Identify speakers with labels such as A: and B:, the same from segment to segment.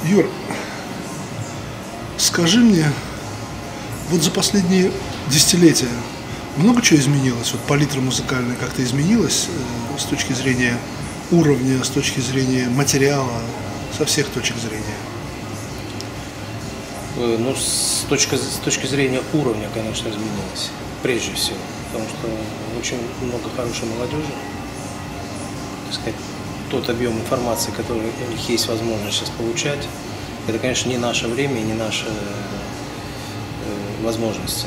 A: Юр, скажи мне, вот за последние десятилетия много чего изменилось? Вот палитра музыкальная как-то изменилась с точки зрения уровня, с точки зрения материала, со всех точек зрения?
B: Ну, с точки зрения уровня, конечно, изменилось, прежде всего, потому что очень много хорошей молодежи, так сказать, тот объем информации, который у них есть возможность сейчас получать, это, конечно, не наше время и не наши возможности.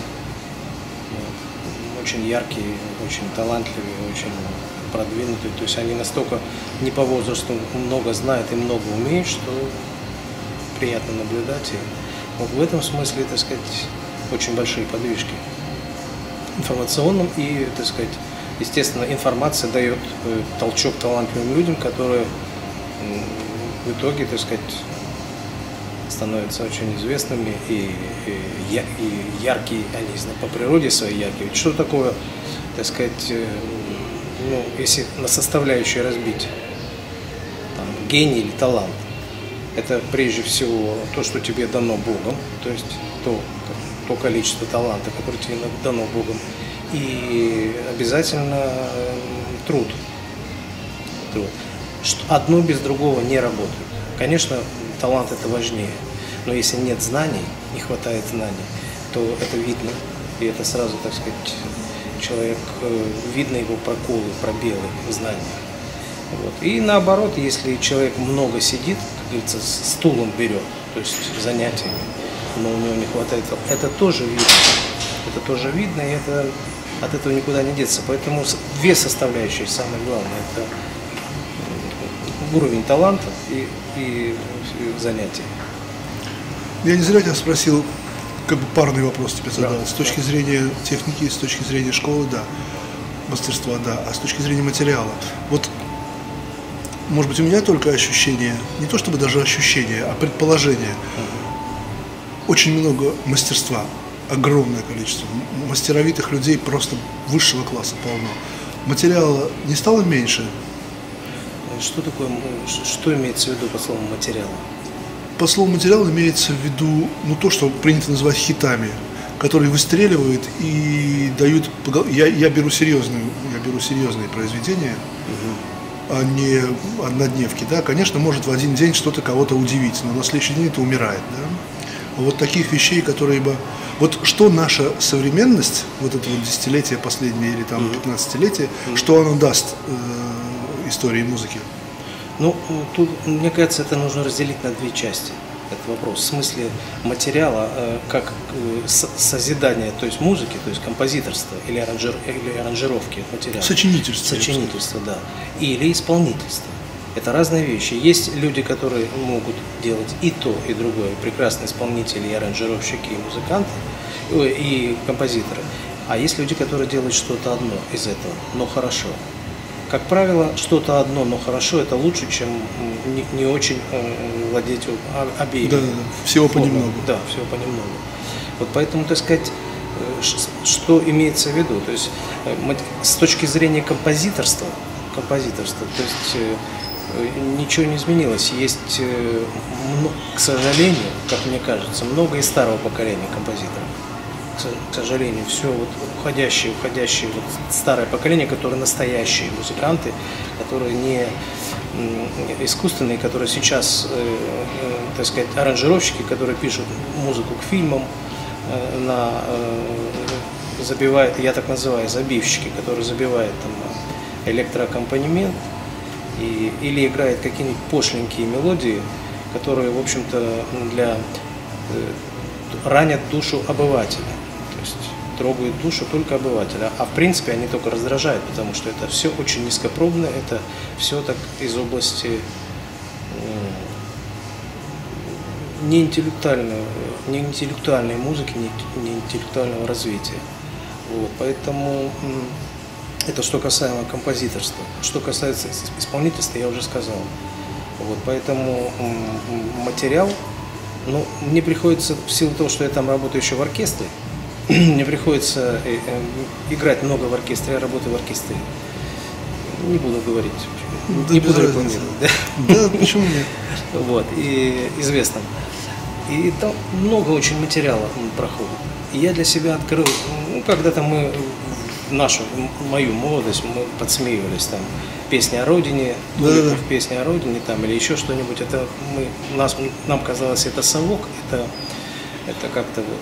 B: Очень яркие, очень талантливые, очень продвинутые, то есть они настолько не по возрасту много знают и много умеют, что приятно наблюдать. И вот в этом смысле, так сказать, очень большие подвижки информационным и, так сказать, естественно, информация дает толчок талантливым людям, которые в итоге, так сказать, становятся очень известными и яркие, они по природе своей яркие. Ведь что такое, так сказать, ну, если на составляющие разбить, там, гений или талант, это прежде всего то, что тебе дано Богом, то есть то количество таланта, которое тебе дано Богом, и обязательно труд. Одно без другого не работает. Конечно, талант это важнее, но если нет знаний, не хватает знаний, то это видно, и это сразу, так сказать, человек, видно его проколы, пробелы в знаниях. Вот. И наоборот, если человек много сидит, как говорится, стулом берет, то есть занятиями, но у него не хватает, это тоже видно. Это тоже видно, и это, от этого никуда не деться. Поэтому две составляющие, самое главное, это уровень таланта и занятия.
A: Я не зря тебя спросил, как бы парный вопрос тебе задал.
B: Да,
A: с точки зрения техники, с точки зрения школы, да, мастерства, да, а с точки зрения материала. Вот, может быть, у меня только ощущение, не то чтобы даже ощущение, а предположение. Очень много мастерства, огромное количество. Мастеровитых людей просто высшего класса полно. Материала не стало меньше?
B: Что такое, что имеется в виду по слову материал?
A: По слову материал имеется в виду, ну, то, что принято называть хитами, которые выстреливают и дают. Я беру серьезные произведения, а не однодневки. Да, конечно, может в один день что-то кого-то удивить, но на следующий день это умирает. Да? Вот таких вещей, которые бы. Вот что наша современность, вот это вот десятилетие последнее или там 15-летие, что оно даст истории музыки?
B: Ну, тут, мне кажется, это нужно разделить на две части. Этот вопрос. В смысле материала, как созидание, то есть музыки, то есть композиторство или аранжировки материала.
A: Сочинительство.
B: Сочинительство, да. Или исполнительство. Это разные вещи. Есть люди, которые могут делать и то, и другое. Прекрасные исполнители, и аранжировщики, и музыканты, и композиторы. А есть люди, которые делают что-то одно из этого, но хорошо. Как правило, что-то одно, но хорошо, это лучше, чем не очень владеть обеими.
A: Да, всего понемногу.
B: Да, всего понемногу. Вот поэтому, так сказать, что имеется в виду? То есть с точки зрения композиторства, то есть ничего не изменилось. Есть, к сожалению, как мне кажется, много из старого поколения композиторов. К сожалению, все вот уходящее вот старое поколение, которые настоящие музыканты, которые не искусственные, которые сейчас, так сказать, аранжировщики, которые пишут музыку к фильмам, забивают, я так называю, забивщики, которые забивают там электроаккомпанемент или играют какие-нибудь пошленькие мелодии, которые, в общем-то, ранят душу обывателя. Трогают душу только обывателя, а в принципе они только раздражают, потому что это все очень низкопробно, это все так из области не интеллектуальной музыки, не интеллектуального развития. Вот, поэтому это что касаемо композиторства. Что касается исполнительства, я уже сказал. Вот, поэтому материал, ну, мне приходится, в силу того, что я там работаю еще в оркестре, мне приходится играть много в оркестре, я работаю в оркестре не буду говорить,
A: Да,
B: не
A: без
B: буду
A: разницы.
B: рекламировать.
A: Да, почему нет?
B: Вот, и известным. И там много очень материала проходит. И я для себя открыл, ну, когда-то мы, мою молодость, мы подсмеивались, там, песня о родине,
A: Да-да-да.
B: песня о родине, там, или еще что-нибудь, это нам казалось, это совок, это как-то вот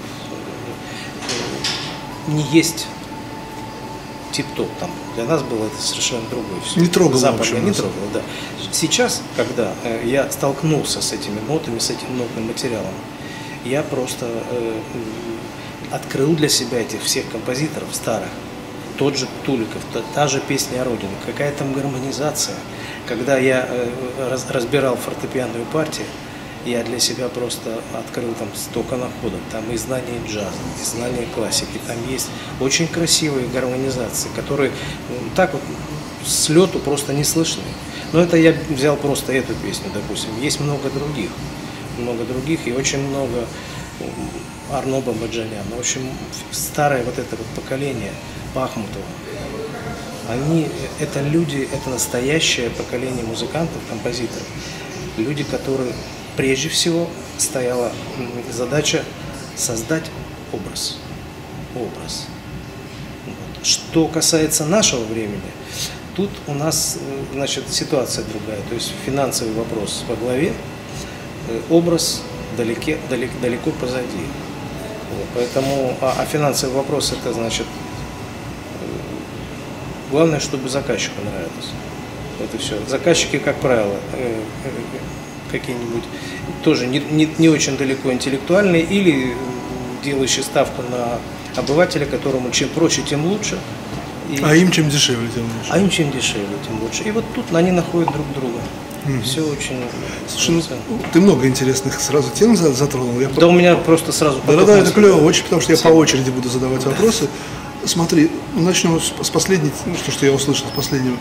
B: не есть тип-топ там. Для нас было это совершенно другое все.
A: Не трогало
B: Западное
A: вообще
B: не
A: нас.
B: трогало, да. Сейчас, когда я столкнулся с этими нотами, с этим нотным материалом, я просто открыл для себя этих всех композиторов старых. Тот же Туликов, та же песня о родине, какая там гармонизация. Когда я разбирал фортепианную партию, я для себя просто открыл там столько находок, там и знание джаза, и знание классики, там есть очень красивые гармонизации, которые так вот с лету просто не слышны. Но это я взял просто эту песню, допустим. Есть много других и очень много Арно Бабаджанян, в общем, старое вот это вот поколение Бахмутова. Это люди, это настоящее поколение музыкантов, композиторов, люди, которые прежде всего стояла задача создать образ. Вот. Что касается нашего времени, тут у нас, значит, ситуация другая. То есть финансовый вопрос во главе, образ далеко позади. Вот. Поэтому, а финансовый вопрос, это значит, главное, чтобы заказчику нравилось. Вот и все. Заказчики, как правило, какие-нибудь тоже не очень далеко интеллектуальные или делающие ставку на обывателя, которому чем проще, тем лучше.
A: А им чем дешевле, тем лучше.
B: А им чем дешевле, тем лучше. И вот тут они находят друг друга. Все очень...
A: Слушай, ну, ты много интересных сразу тем затронул.
B: Да, у меня просто сразу...
A: Да, это клево очень, потому что я по очереди буду задавать вопросы. Смотри, начнем с последней, ну, что я услышал с последнего.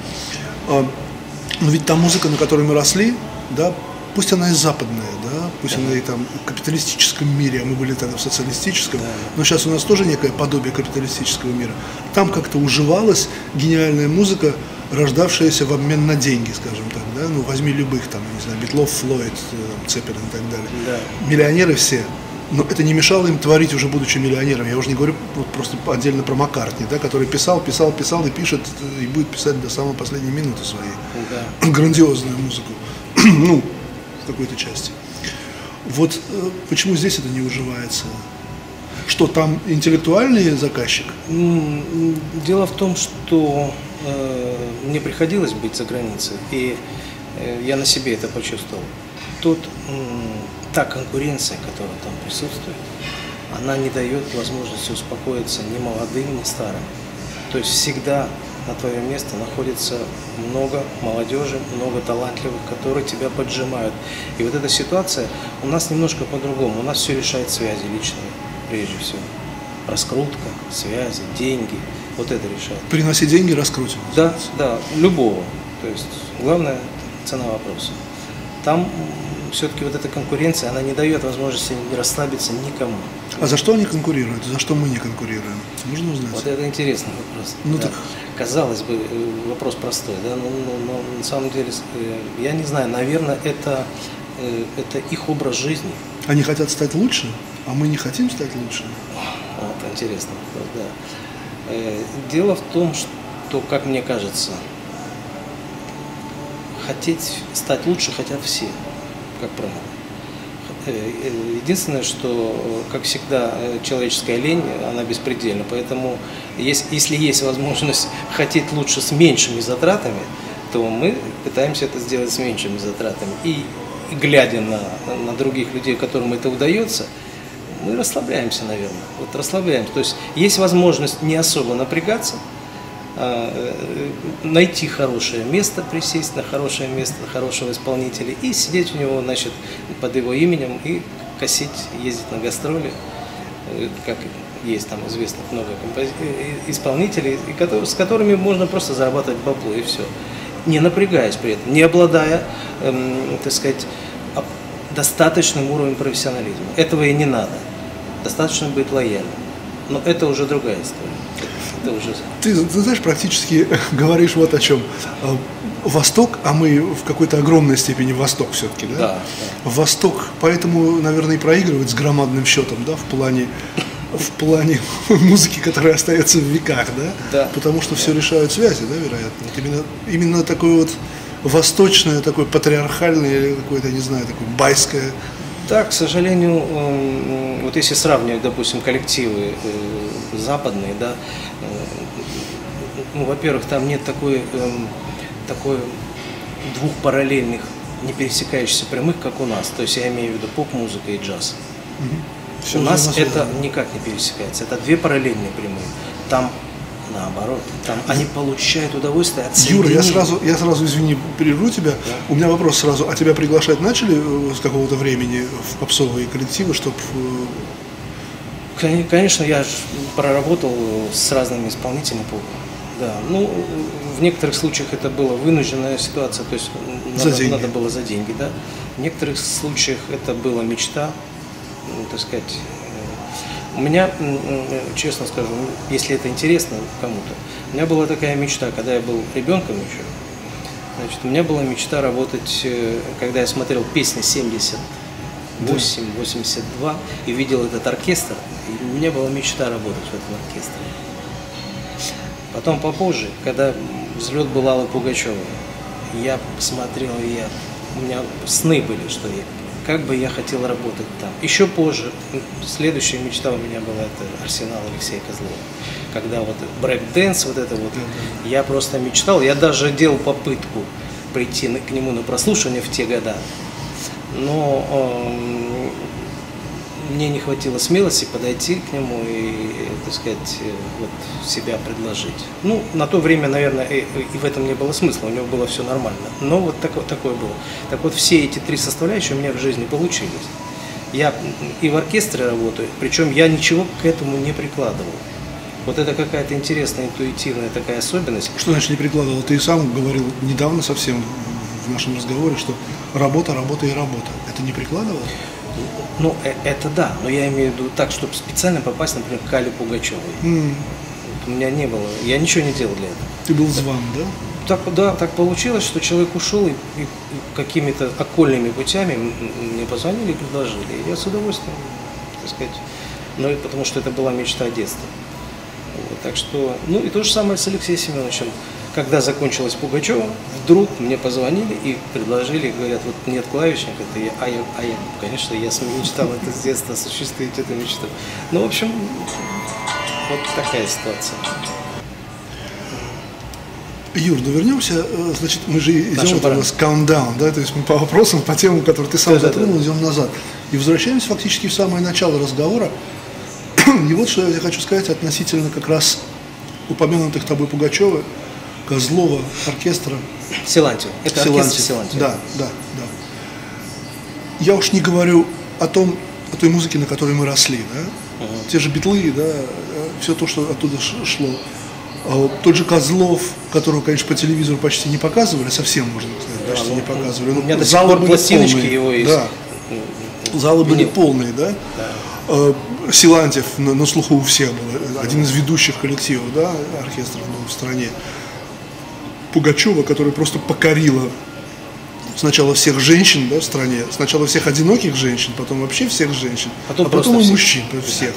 A: Но ведь та музыка, на которой мы росли, да, пусть она и западная, да, пусть она и там в капиталистическом мире, а мы были тогда в социалистическом, но сейчас у нас тоже некое подобие капиталистического мира. Там как-то уживалась гениальная музыка, рождавшаяся в обмен на деньги, скажем так, да, ну возьми любых там, не знаю, Битлов, Флойд, Цеппелин и так далее.
B: Да.
A: Миллионеры все. Но это не мешало им творить, уже будучи миллионером. Я уже не говорю вот просто отдельно про Маккартни, да, который писал и пишет, и будет писать до самой последней минуты своей. Да. Грандиозную музыку. Ну, в какой-то части. Вот почему здесь это не уживается? Что там интеллектуальный заказчик?
B: Дело в том, что мне приходилось быть за границей, и я на себе это почувствовал. Тут та конкуренция, которая там присутствует, она не дает возможности успокоиться ни молодым, ни старым. То есть всегда на твое место находится много молодежи, много талантливых, которые тебя поджимают. И вот эта ситуация у нас немножко по-другому. У нас все решает связи личные, прежде всего. Раскрутка, связи, деньги. Вот это решает.
A: Приноси деньги, раскрутим.
B: Да, да, любого. То есть главное цена вопроса. Там все-таки вот эта конкуренция, она не дает возможности не расслабиться никому.
A: А за что они конкурируют? За что мы не конкурируем? Можно узнать?
B: Вот это интересный вопрос.
A: Ну,
B: да.
A: так...
B: Казалось бы, вопрос простой, да? Но на самом деле, я не знаю, наверное, это их образ жизни.
A: Они хотят стать лучше, а мы не хотим стать лучше.
B: Вот, интересный вопрос, да. Дело в том, что, как мне кажется, хотеть стать лучше хотят все, как правило. Единственное, что, как всегда, человеческая лень, она беспредельна. Поэтому, если есть возможность хотеть лучше с меньшими затратами, то мы пытаемся это сделать с меньшими затратами. И глядя на других людей, которым это удается, мы расслабляемся, наверное. Вот расслабляемся. То есть есть возможность не особо напрягаться, найти хорошее место, присесть на хорошее место хорошего исполнителя и сидеть у него, значит, под его именем и косить, ездить на гастроли, как есть там известных много исполнителей, с которыми можно просто зарабатывать бабло и все, не напрягаясь при этом, не обладая, так сказать, достаточным уровнем профессионализма. Этого и не надо. Достаточно быть лояльным. Но это уже другая история. это уже...
A: Ты знаешь, практически говоришь вот о чем. Восток, а мы в какой-то огромной степени Восток все-таки, да?
B: Да.
A: Восток, поэтому, наверное, и проигрывает с громадным счетом, да, в плане музыки, которая остается в веках, да?
B: Да.
A: Потому что все решают связи, да, вероятно. Вот именно такое вот восточное, такое патриархальное, какое-то, не знаю, такое байское.
B: Да, к сожалению, вот если сравнивать, допустим, коллективы западные, да, ну, во-первых, там нет такой двух параллельных, не пересекающихся прямых, как у нас. То есть я имею в виду поп-музыка и джаз.
A: Все
B: у нас это никак не пересекается. Это две параллельные прямые. Там наоборот, там они получают удовольствие от соединения.
A: Юра, я сразу, извини, прерву тебя. Да. У меня вопрос сразу. А тебя приглашать начали с какого-то времени в попсовые коллективы, чтобы...
B: Конечно, я проработал с разными исполнителями попа. Да, ну, в некоторых случаях это была вынужденная ситуация, то есть надо было за деньги, да. В некоторых случаях это была мечта, так сказать. У меня, честно скажу, если это интересно кому-то, у меня была такая мечта, когда я был ребенком еще. Значит, у меня была мечта работать, когда я смотрел песни 78, 82 и видел этот оркестр, и у меня была мечта работать в этом оркестре. Потом попозже, когда взлет был Аллы Пугачевой, я посмотрел, у меня сны были, что как бы я хотел работать там. Еще позже, следующая мечта у меня была, это Арсенал Алексея Козлова. Когда вот брейк-дэнс, вот это вот, я просто мечтал, я даже делал попытку прийти к нему на прослушивание в те года, но мне не хватило смелости подойти к нему и, так сказать, вот себя предложить. Ну, на то время, наверное, и в этом не было смысла, у него было все нормально. Но вот такое было. Так вот, все эти три составляющие у меня в жизни получились. Я и в оркестре работаю, причем я ничего к этому не прикладывал. Вот это какая-то интересная, интуитивная такая особенность.
A: Что значит не прикладывал? Ты сам говорил недавно совсем в нашем разговоре, что работа, работа и работа. Это не прикладывал?
B: Ну, это да, но я имею в виду так, чтобы специально попасть, например, к Алле Пугачевой. Вот у меня не было, я ничего не делал для этого.
A: Ты был зван, да?
B: Так получилось, что человек ушел и какими-то окольными путями мне позвонили и предложили. И я с удовольствием, так сказать, ну, потому что это была мечта детства. Вот, так что, ну и то же самое с Алексеем Семеновичем. Когда закончилась Пугачева, вдруг мне позвонили и предложили, говорят, вот нет клавишника, это я, конечно, я мечтал это с детства, осуществить эту мечту. Ну, в общем, вот такая ситуация.
A: Юр, ну вернемся, значит, мы же идем, это у нас countdown, да, то есть мы по вопросам, по темам, которые ты сам затронул, идем назад. И возвращаемся фактически в самое начало разговора. И вот что я хочу сказать относительно как раз упомянутых тобой Пугачева, Козлова, оркестра.
B: Силантьев. Это оркестр Силантьев.
A: Да. Я уж не говорю о той музыке, на которой мы росли, да. Те же Битлы, да, все то, что оттуда шло. Тот же Козлов, которого, конечно, по телевизору почти не показывали, совсем, можно сказать, почти не показывали.
B: У меня до сих пор пластиночки его есть.
A: Да. Залы были полные, да. Силантьев на слуху у всех был, один из ведущих коллективов, да, оркестров был в стране. Пугачева, которая просто покорила сначала всех женщин, да, в стране, сначала всех одиноких женщин, потом вообще всех женщин, а потом и мужчин, всех.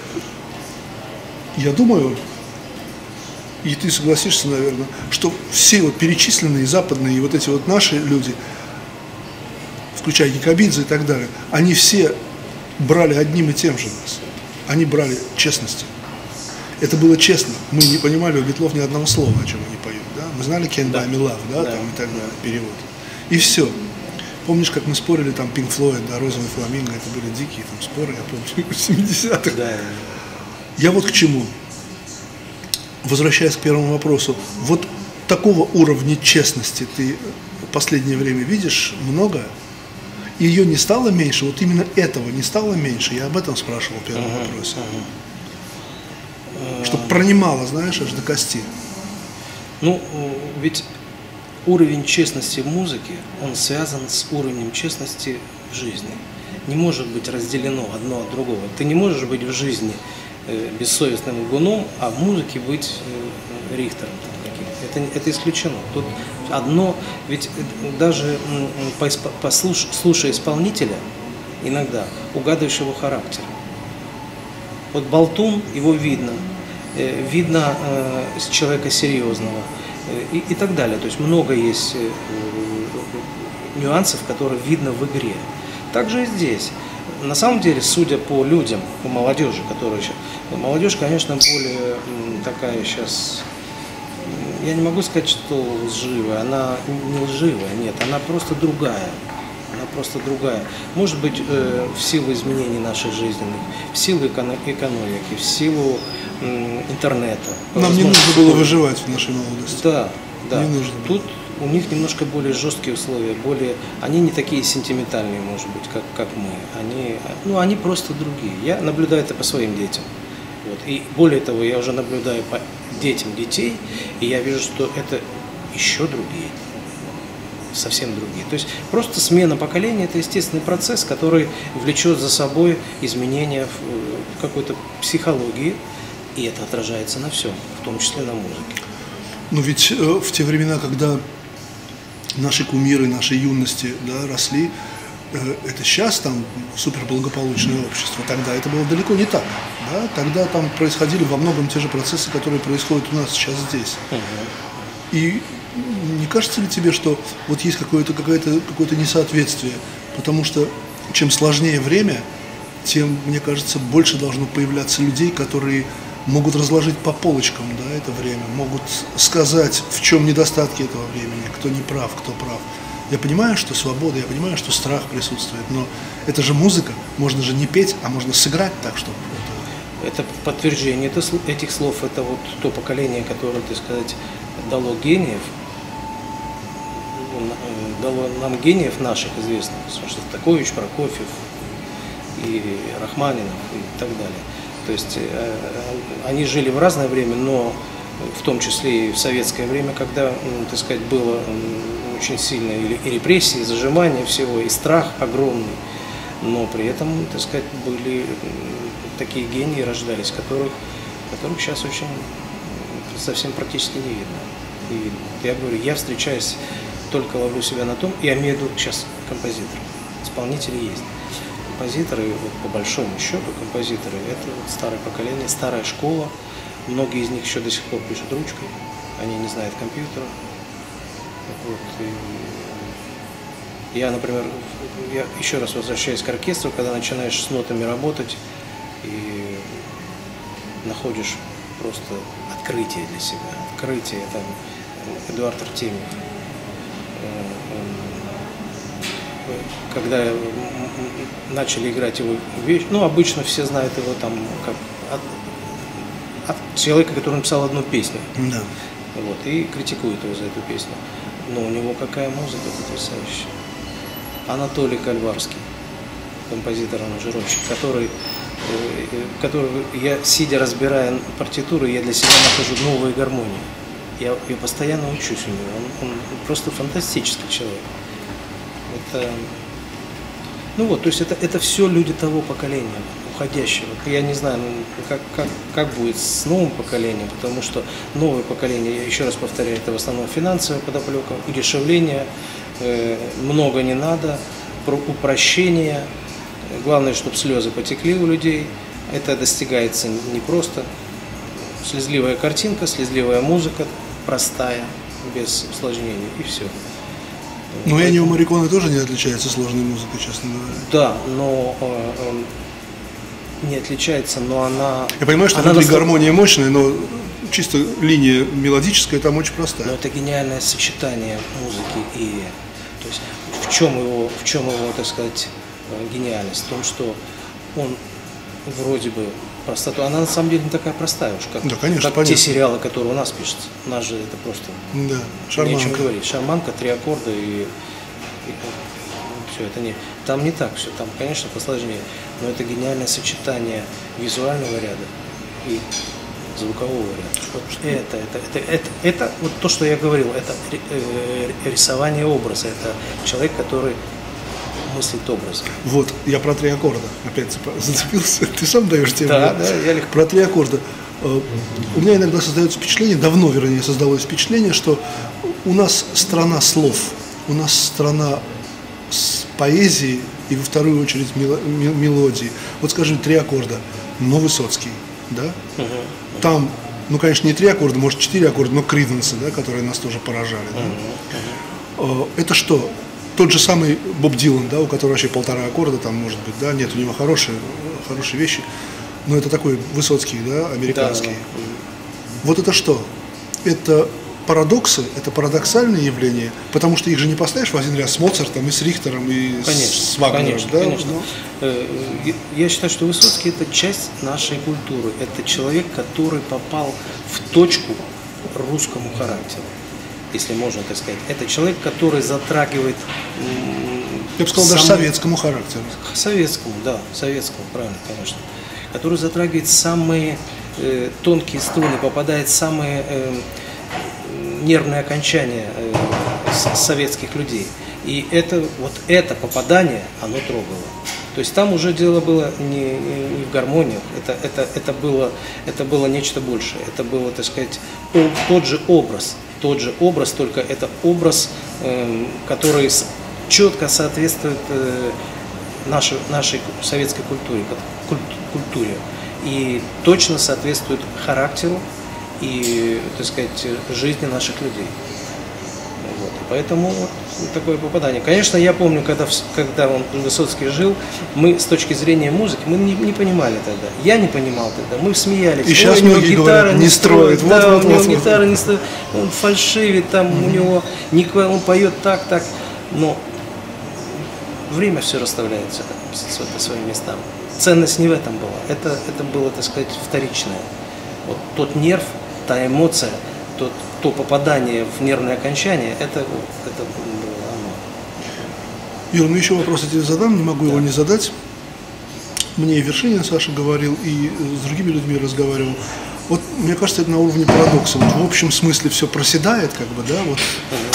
A: Я думаю, и ты согласишься, наверное, что все вот перечисленные западные и вот эти вот наши люди, включая Якобидзе и так далее, они все брали одним и тем же нас. Они брали честности. Это было честно. Мы не понимали у Битлов ни одного слова, о чем они поют. Да? Мы знали Can't Buy Me Love, да, там, и так далее, перевод. И все. Помнишь, как мы спорили, там, Pink Floyd, да, Розовый фламинго, это были дикие там споры, я помню, в 70-х.
B: Да.
A: Я вот к чему. Возвращаясь к первому вопросу, вот такого уровня честности ты в последнее время видишь много? И ее не стало меньше, вот именно этого не стало меньше, я об этом спрашивал в первом вопросе. Чтобы пронимало, знаешь, аж до кости.
B: Ну, ведь уровень честности в музыке, он связан с уровнем честности в жизни. Не может быть разделено одно от другого. Ты не можешь быть в жизни бессовестным лгуном, а в музыке быть Рихтером каким-то. Это исключено. Тут одно, ведь даже слушая исполнителя, иногда угадываешь его характер. Вот болтун, его видно человека серьезного и так далее. То есть много есть нюансов, которые видно в игре. Также и здесь. На самом деле, судя по людям, по молодежи, которая сейчас... Молодежь, конечно, более такая сейчас... Я не могу сказать, что лживая. Она не лживая, нет. Она просто другая. Она просто другая. Может быть, в силу изменений наших жизненных, в силу экономики, в силу интернета.
A: Нам не нужно было выживать в нашей молодости.
B: Да, да.
A: Не нужно.
B: Тут у них немножко более жесткие условия, они не такие сентиментальные, может быть, как мы. Они просто другие. Я наблюдаю это по своим детям. Вот. И более того, я уже наблюдаю по детям детей, и я вижу, что это еще другие. Совсем другие. То есть просто смена поколения – это естественный процесс, который влечет за собой изменения в какой-то психологии, и это отражается на всем, в том числе на музыке.
A: Но ведь в те времена, когда наши кумиры, нашей юности, да, росли, это сейчас там суперблагополучное общество, тогда это было далеко не так. Да? Тогда там происходили во многом те же процессы, которые происходят у нас сейчас здесь. И не кажется ли тебе, что вот есть какое-то несоответствие? Потому что чем сложнее время, тем, мне кажется, больше должно появляться людей, которые могут разложить по полочкам, да, это время, могут сказать, в чем недостатки этого времени, кто не прав, кто прав. Я понимаю, что свобода, я понимаю, что страх присутствует, но это же музыка, можно же не петь, а можно сыграть так, чтобы...
B: Это подтверждение этих слов, это вот то поколение, которое, так сказать, дало гениев, дало нам гениев наших известных, Шостакович, Прокофьев и Рахманинов и так далее. То есть они жили в разное время, но в том числе и в советское время, когда, так сказать, было очень сильное и репрессии, и зажимание всего, и страх огромный, но при этом, так сказать, были такие гении рождались, которых сейчас очень совсем практически не видно. И я говорю, я встречаюсь, только ловлю себя на том, я имею в виду сейчас композиторов, исполнители есть. Композиторы, вот, по большому счету, композиторы, это вот старое поколение, старая школа. Многие из них еще до сих пор пишут ручкой, они не знают компьютера. Вот, и я, например, еще раз возвращаюсь к оркестру, когда начинаешь с нотами работать и находишь просто открытие для себя. Открытие, там, Эдуард Артемьев. Когда начали играть его вещь, обычно все знают его там как от человека, который написал одну песню.
A: Да.
B: Вот, и критикуют его за эту песню. Но у него какая музыка потрясающая. Анатолий Кальварский, композитор-аранжировщик, который я, сидя разбирая партитуры, я для себя нахожу новые гармонии. Я постоянно учусь у него. Он просто фантастический человек. То есть это все люди того поколения, уходящего. Я не знаю, как будет с новым поколением, потому что новое поколение, я еще раз повторяю, это в основном финансовая подоплека, удешевление, много не надо, упрощение. Главное, чтобы слезы потекли у людей. Это достигается непросто. Слезливая картинка, слезливая музыка, простая, без усложнений, и все.
A: Но Эннио Морриконе тоже не отличается сложной музыкой, честно говоря.
B: Да, но не отличается, но она...
A: Я понимаю, что внутри гармония мощная, но чисто линия мелодическая там очень простая.
B: Но это гениальное сочетание музыки и... То есть в чем его, так сказать, гениальность? В том, что он вроде бы простоту. Она на самом деле не такая простая уж, как,
A: да, конечно,
B: как те сериалы, которые у нас пишутся. У нас же это просто
A: да, шарманка.
B: Нечем говорить. Шарманка, 3 аккорда и все это не. Там не так все, там, конечно, посложнее. Но это гениальное сочетание визуального ряда и звукового ряда. Вот это вот то, что я говорил, это рисование образа. Это человек, который мыслить образом.
A: Вот, я про 3 аккорда опять зацепился. Ты сам даешь тему.
B: Да, я легко.
A: Про 3 аккорда. У меня иногда создается впечатление, давно, вернее, создалось впечатление, что у нас страна слов, у нас страна поэзии и, во вторую очередь, мелодии. Вот, скажем, 3 аккорда. Но Высоцкий, да? Там, ну, конечно, не 3 аккорда, может, 4 аккорда, но Криденсы, да, которые нас тоже поражали. Да? Это что? Тот же самый Боб Дилан, да, у которого вообще 1,5 аккорда, там, может быть, да, нет, у него хорошие вещи, но это такой Высоцкий, да, американский. Да. Вот это что? Это парадоксы, это парадоксальные явления, потому что их же не поставишь в один ряд с Моцартом и с Рихтером и с Вагнером.
B: Конечно,
A: да?
B: конечно. Я считаю, что Высоцкий – это часть нашей культуры. Это человек, который попал в точку русскому характеру, если можно так сказать. Это человек, который затрагивает…
A: Я бы сказал, даже советскому характеру.
B: Советскому, да, советскому, правильно, конечно. Который затрагивает самые тонкие струны, попадает в самые нервные окончания советских людей. И это попадание, оно трогало. То есть там уже дело было не в гармониях, это было нечто большее. Это было, так сказать, тот же образ, только это образ, который четко соответствует нашей советской культуре и точно соответствует характеру и, так сказать, жизни наших людей. Вот. И поэтому вот такое попадание. Конечно, я помню, когда Высоцкий жил, мы с точки зрения музыки, мы не понимали тогда. Я не понимал тогда, мы смеялись.
A: И сейчас многие говорят, не строит.
B: Да, у него гитара не строит, он фальшивит, там у него он поет так, но время все расставляет по своим местам. Ценность не в этом была. Это было, так сказать, вторичное. Вот тот нерв, та эмоция, то попадание в нервное окончание, это было оно.
A: Юр, ну еще вопрос я тебе задам, не могу его не задать. Мне и Вершинин Саша говорил, и с другими людьми разговаривал. Вот, мне кажется, это на уровне парадокса. Вот в общем смысле все проседает, как бы, да, вот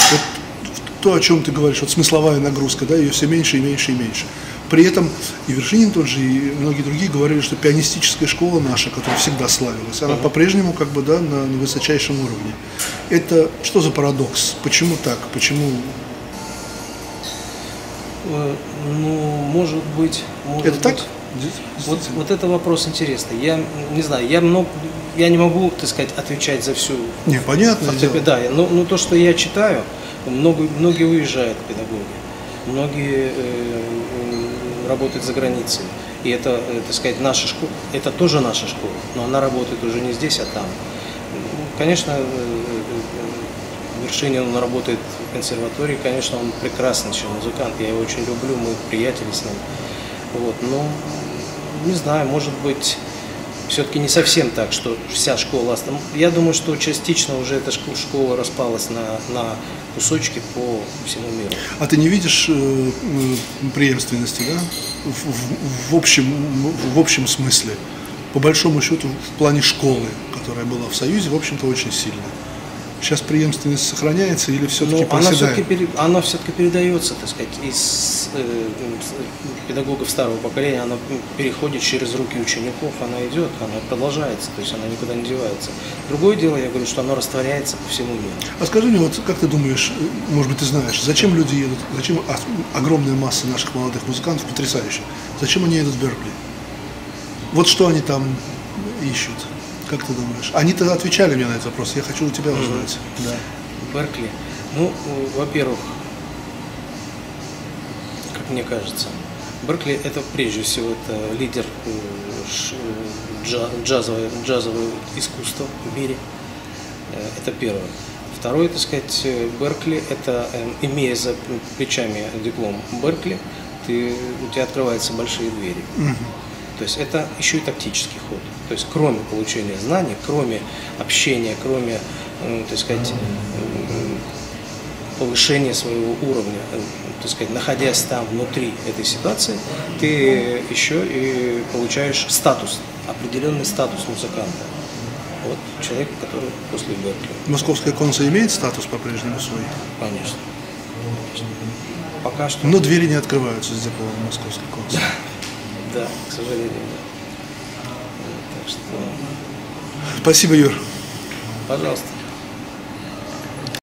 A: то, о чем ты говоришь, вот смысловая нагрузка, да, ее все меньше и меньше и меньше. При этом и Вершинин тот же, и многие другие говорили, что пианистическая школа наша, которая всегда славилась, она по-прежнему как бы, да, на высочайшем уровне. Это что за парадокс? Почему так? Почему?
B: Ну, может быть.
A: Это так?
B: Вот это вопрос интересный. Я не знаю, я не могу, так сказать, отвечать за всю.
A: Не, понятно.
B: Да, но то, что я читаю, многие уезжают педагоги, многие работают за границей. И это, так сказать, наша школа, это тоже наша школа, но она работает уже не здесь, а там. Конечно, Вершинин, он работает в консерватории, конечно, он прекрасный еще музыкант, я его очень люблю, мы приятели с ним. Вот, но, не знаю, может быть, все-таки не совсем так, что вся школа осталась. Я думаю, что частично уже эта школа распалась на кусочки по всему миру.
A: А ты не видишь преемственности, да? В общем смысле? По большому счету, в плане школы, которая была в Союзе, в общем-то, очень сильная. Сейчас преемственность сохраняется или все-таки проседает?
B: Она все-таки передается, так сказать, из педагогов старого поколения, она переходит через руки учеников, она идет, она продолжается, то есть она никуда не девается. Другое дело, я говорю, что оно растворяется по всему миру.
A: А скажи мне, вот как ты думаешь, может быть, ты знаешь, зачем люди едут, зачем огромная масса наших молодых музыкантов, потрясающих, зачем они едут в Беркли? Вот что они там ищут? Как ты думаешь? Они-то отвечали мне на этот вопрос, я хочу у тебя узнать. Да.
B: Беркли. Ну, во-первых, как мне кажется, Беркли это прежде всего это лидер джазового искусства в мире. Это первое. Второе, так сказать, Беркли это, имея за плечами диплом Беркли, у тебя открываются большие двери. То есть это еще и тактический ход. То есть кроме получения знаний, кроме общения, кроме, так сказать, повышения своего уровня, так сказать, находясь там внутри этой ситуации, ты еще и получаешь статус, определенный статус музыканта. Вот человек, который после Беркли.
A: Московская конса имеет статус по-прежнему свой?
B: Конечно. пока что.
A: Но двери не открываются с дипломом московского консула.
B: Да, к сожалению, да. Так что,
A: Спасибо, Юр.
B: пожалуйста.